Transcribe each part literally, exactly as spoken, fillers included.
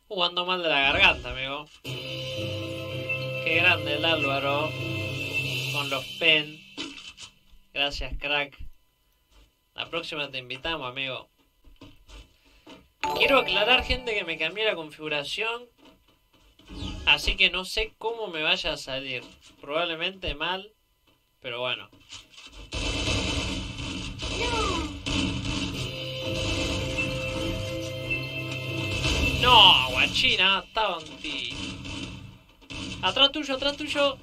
Jugando mal de la garganta, amigo. Qué grande el Álvaro. Con los pen. Gracias, crack. La próxima te invitamos, amigo. Quiero aclarar, gente, que me cambié la configuración. Así que no sé cómo me vaya a salir. Probablemente mal. Pero bueno. No, guachina, estaba en ti. Atrás tuyo, atrás tuyo.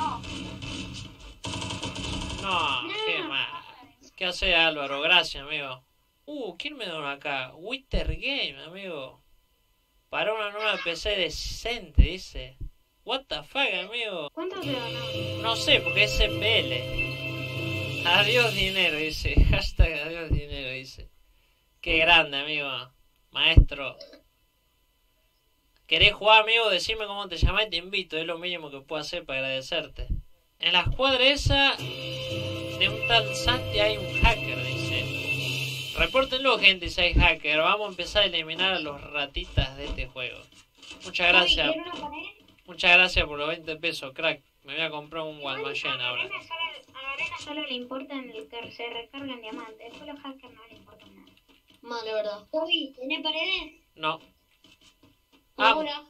No, qué mal. ¿Qué hace Álvaro? Gracias, amigo. Uh, ¿quién me donó acá? Witter Game, amigo. Para una nueva P C decente, dice. What the fuck, amigo. ¿Cuánto te donó? No sé, porque es C P L. Adiós dinero, dice. Hashtag adiós dinero, dice. Qué grande, amigo. Maestro. ¿Querés jugar, amigo? Decime cómo te llamás y te invito. Es lo mínimo que puedo hacer para agradecerte. En la escuadra esa de un tal Santi hay un hacker, dice. Repórtenlo, gente, si hay hacker. Vamos a empezar a eliminar a los ratitas de este juego. Muchas gracias. Uy, ¿quiere una pared? Muchas gracias por los veinte pesos, crack. Me voy a comprar un Guaymallén A ahora. Lorena solo, a Lorena solo le importan el que se recargan diamantes. Después los hackers no le importan nada. Vale, verdad. Toby, ¿tenés paredes? No. Ah, Ahora.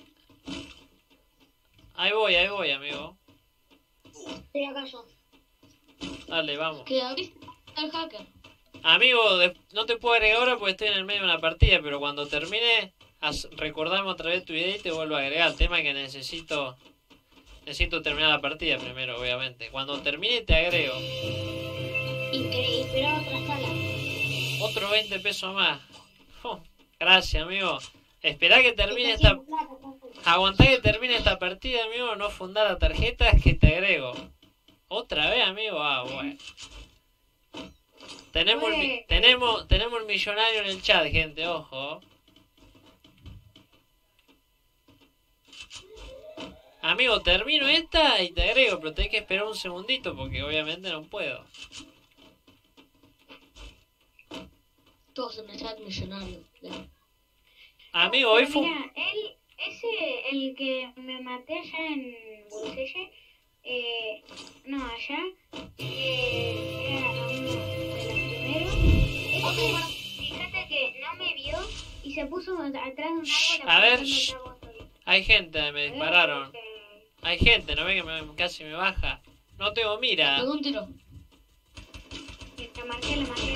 ahí voy, ahí voy, amigo. Estoy acá yo. Dale, vamos. Que abriste el hacker. Amigo, de- no te puedo agregar ahora porque estoy en el medio de una partida, pero cuando termine, haz- recordame otra vez tu idea y te vuelvo a agregar. El tema es que necesito necesito terminar la partida primero, obviamente. Cuando termine te agrego. Increíble, espera otra sala. Otro veinte pesos más. Oh, gracias, amigo. Esperá que termine Está esta... haciendo plata, está haciendo- Aguantá que termine esta partida, amigo. No fundar la tarjeta, es que te agrego. ¿Otra vez, amigo? Ah, bueno. Tenemos el, mi- tenemos, tenemos el millonario en el chat, gente, ojo. Amigo, termino esta y te agrego, pero tenés que esperar un segundito porque obviamente no puedo. Todos en el chat millonario. Claro. Amigo, hoy Pero fue... mira, él, ese, el que me maté allá en Bolselle, eh, no, allá, eh, era uno de los primeros. Ese, fíjate que no me vio y se puso atrás de un árbol. A ver, apuntando shh. el cabo solo. Hay gente, me dispararon. Eh, Hay gente, ¿no ve que me- casi me baja? No tengo mira. Pegó un tiro. que te marqué, le marqué.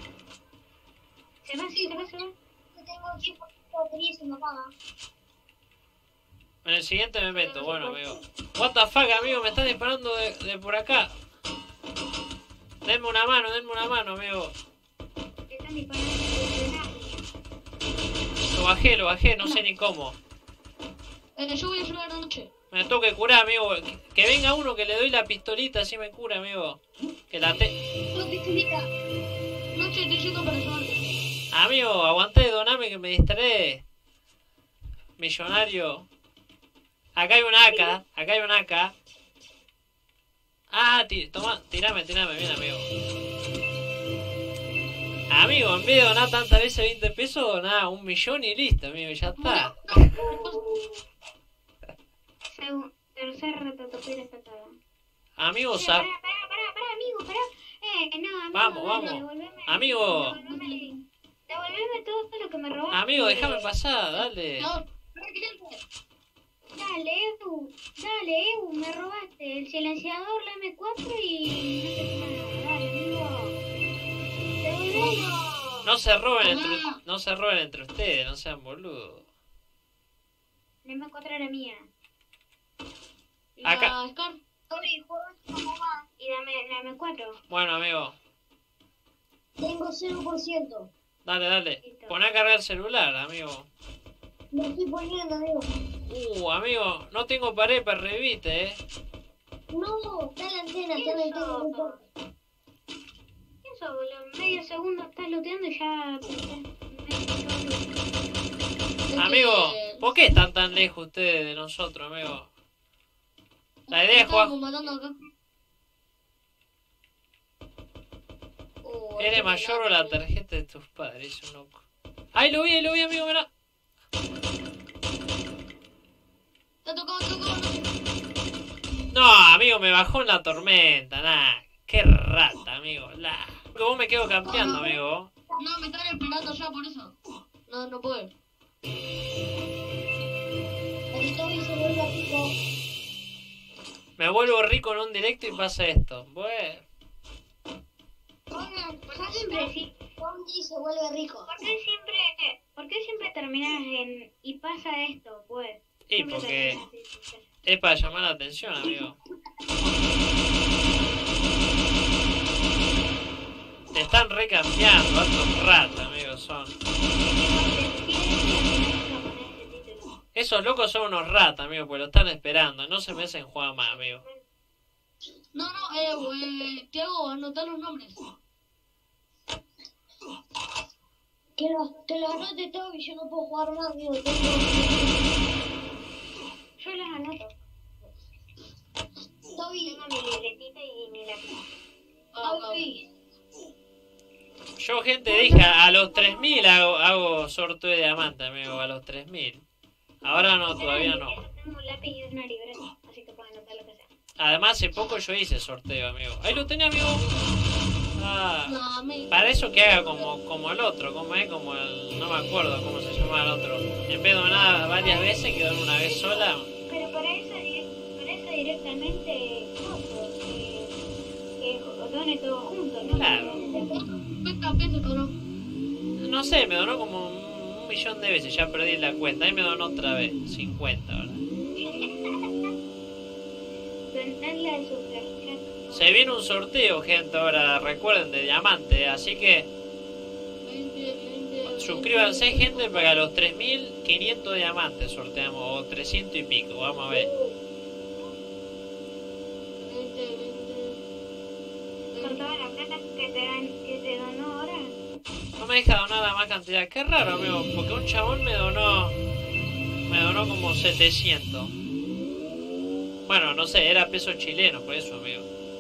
Se va, se va, se va. Yo tengo aquí por batería y se me apaga. En el siguiente me meto, bueno, amigo. What the fuck, amigo, me están disparando de, de por acá. Denme una mano, denme una mano, amigo. Te están disparando desde el árbol. Lo bajé, lo bajé, no sé ni cómo. Eh, yo voy a ayudar de noche. Me tengo que curar, amigo. Que, que venga uno que le doy la pistolita, así me cura, amigo. Que la te... No, pistolita. Noche estoy yendo para ayudarte. Amigo, aguanté, doname que me distrae. Millonario. Acá hay un A K, acá hay un A K. Ah, ti- toma, tirame, tirame, bien, amigo. Amigo, en vez de donar tantas veces veinte pesos, doná un millón y listo, amigo, ya está. Segu- Tercer ratatopera está acá. Amigo, Eh, sa- pará, pará, pará, pará, amigo, pará. Eh, no, amigo, Vamos, dale, vamos. devolveme- Amigo. Devolveme, devolveme todo lo que me robaste. amigo, déjame pasar, dale. No, Dale, Edu, dale, Edu, me robaste el silenciador, la M cuatro y no sé qué más. Dale, amigo. Devolvelo. No se roben entre, no se roben entre ustedes, no sean boludos. La M cuatro era mía. la Acá. Scar. Toby, juego con tu mamá. Y dame la M cuatro. Bueno, amigo, Tengo cero por ciento. dale, dale. Poné a cargar el celular, amigo. Lo estoy poniendo, amigo. Uh, amigo, no tengo pared para revite, eh. No, está la antena, está la antena. no importa. Eso, boludo, medio segundo estás looteando y ya... Es Amigo, que- ¿por qué están tan lejos ustedes de nosotros, amigo? La idea es jugar... Estábamos matando acá. Oh, ¿Eres este mayor o me la mata. tarjeta de tus padres? Un loco. ¡Ay, lo vi, lo vi, amigo! Mirá. amigo, me bajó en la tormenta, nah. Qué rata, amigo. La... Que vos me quedo campeando, amigo. No, me están esperando ya por eso. No, no puedo. El Toby se vuelve rico. Me vuelvo rico en un directo y pasa esto. Bueno. Oigan, Yo siempre sí. Toby se vuelve rico. ¿Por qué siempre, por qué siempre terminas en y pasa esto, pues? Y Siempre porque terminas así, sí, sí. es para llamar la atención, amigo. Te están recambiando, altos ratas, amigos, son. Esos locos son unos ratas, amigo, pues lo están esperando. No se me hacen jugar más, amigo. No, no, eh, eh, Tiago, anotá los nombres. Que los, que los anote Toby, yo no puedo jugar más, amigo. Tengo... Yo los anoto. Toby, Tengo mi libretita y mi lápiz. Toby. Yo, gente, dije, a los tres mil hago, hago sorteo de diamante, amigo, a los tres mil. Ahora no, todavía no. Tengo un lápiz y una libreta, así que puedo anotar lo que sea. Además, hace poco yo hice sorteo, amigo. Ahí lo tenía, amigo. Ah, No, me... para eso que haga como, como el otro, como es, como el... No me acuerdo cómo se llama el otro. En vez de donar varias veces, que donar una vez sola. Pero para eso, direct- para eso directamente, no, pues, que, que done todo junto, ¿no? Claro. Cuesta pesos, ¿no? No sé, me donó como un, un millón de veces, ya perdí la cuenta. Ahí me donó otra vez, cincuenta, ¿verdad? Donarle al sufragio. Se viene un sorteo, gente, ahora, recuerden, de diamante, así que veinte, veinte, suscríbanse, gente, para a los tres mil quinientos diamantes sorteamos, o trescientos y pico, vamos a ver. veinte, veinte. Con toda la plata que te, dan, que te donó ahora. No me deja donar la más cantidad, qué raro, amigo, porque un chabón me donó, me donó como setecientos. Bueno, no sé, era peso chileno, por eso, amigo.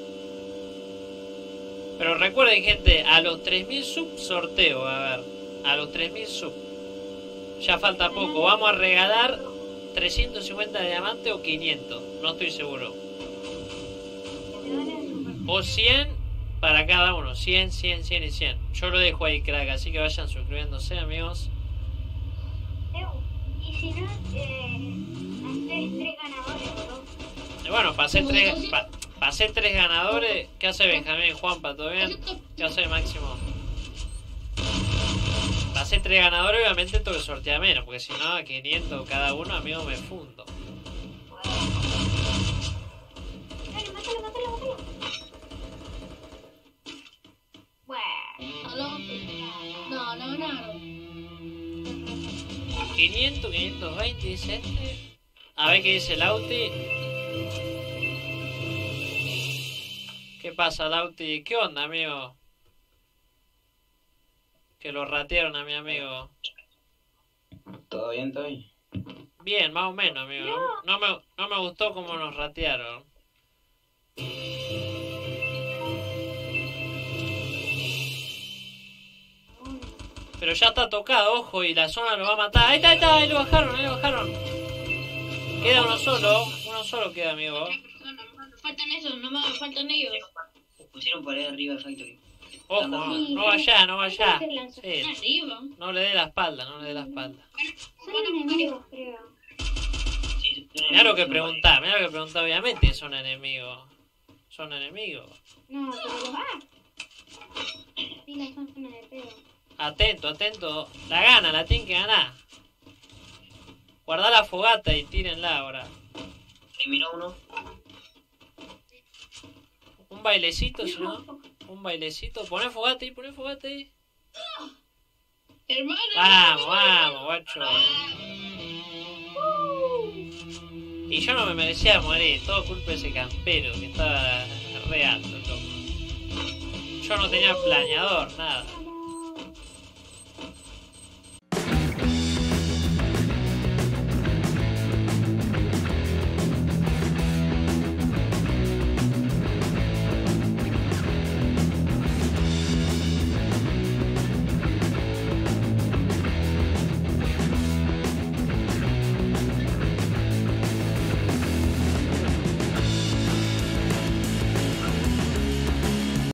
Pero recuerden, gente, a los tres mil sub sorteo, a ver, a los tres mil sub. Ya falta poco, vamos a regalar trescientos cincuenta de diamante o quinientos, no estoy seguro. Que te donen super. O cien para cada uno, cien, cien, cien y cien. Yo lo dejo ahí, crack, así que vayan suscribiéndose, amigos. Y si no, eh, haces tres ganadores, bro. Y bueno, pasé tres, pa- pasé tres ganadores. ¿Qué hace Benjamín, Juanpa? ¿Todo bien? ¿Qué hace Máximo? Pasé tres ganadores, obviamente tengo que sortear menos, porque si no, a quinientos cada uno, amigo, me fundo. Dale, mátalo, mátalo, mátalo. Bueno. ¿Aló? No, no ganaron. quinientos, quinientos veinte, dice este. A ver qué dice Lauti. ¿Qué pasa, Lauti? ¿Qué onda, amigo? Que lo ratearon a mi amigo. ¿Todo bien, todo bien? Bien, más o menos, amigo. No me, no me gustó cómo nos ratearon. Pero ya está tocado, ojo, y la zona lo va a matar. Ahí está, ahí está, ahí lo bajaron, ahí lo bajaron. Queda uno solo, uno solo queda, amigo. Faltan esos, nomás faltan ellos. Pusieron pared arriba de Factory. Ojo, no, no vaya, no vaya. Sí, Arriba. no le dé la espalda, no le dé la espalda. Son enemigos, creo. Sí, Mirá lo que preguntá, mirá lo que preguntá, obviamente son enemigos. Son enemigos. No, pero los... ¡Ah! Sí, la zona de pedo. Atento, atento. La gana, la tienen que ganar. Guardá la fogata y tírenla ahora. Eliminó uno. Un bailecito, si no. Un bailecito. Poné fogata ahí, poné fogata ahí. Hermano. Vamos, vamos, guacho. Y yo no me merecía morir. Todo culpa de ese campero que estaba re alto, loco. Yo no tenía planeador, nada.